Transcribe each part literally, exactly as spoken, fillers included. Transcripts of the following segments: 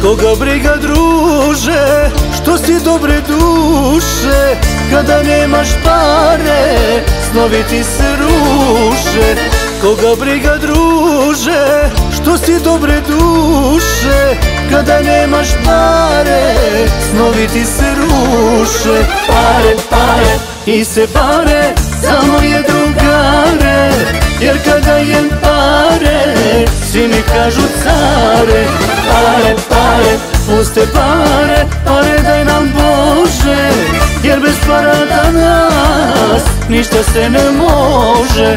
Koga briga druže, što si dobre duše, kada nemaš pare, snovi ti se ruše. Koga briga druže, što si dobre duše, kada nemaš pare, snovi ti se ruše. Pare, pare i se pare, samo je drugare, jer kada jem pare, svi mi kažu care. Pare, pare, puste pare, pare daj nam Bože, jer bez para danas ništa se ne može.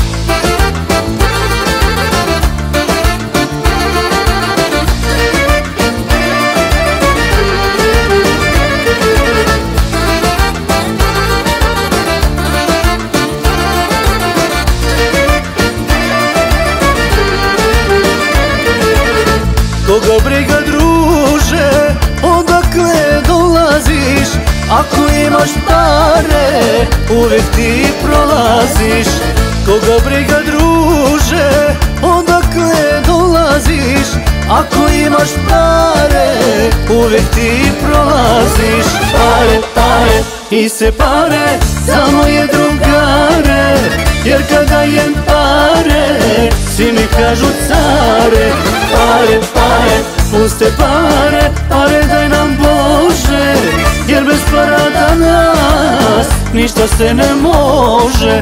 Koga briga druže, odakle dolaziš, ako imaš pare, uvijek ti prolaziš. Koga briga druže, odakle dolaziš, ako imaš pare, uvijek ti prolaziš. Pare, pare i se pare, samo je drugare, jer kada jem pare, svi mi kažu care. Pare, pare, puste pare, pare daj nam Bože, jer bez para danas ništa se ne može.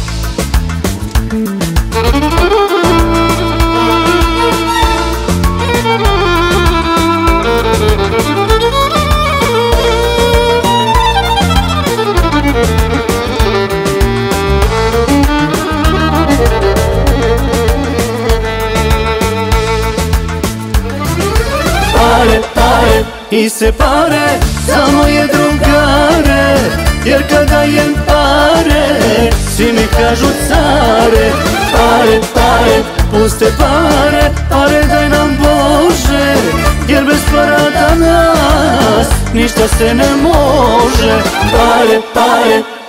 Pare, pare i se pare, samo je drugare, jer kada jem pare, svi mi kažu care. Pare, pare, puste pare, pare daj nam Bože, jer bez para danas ništa se ne može. Pare, pare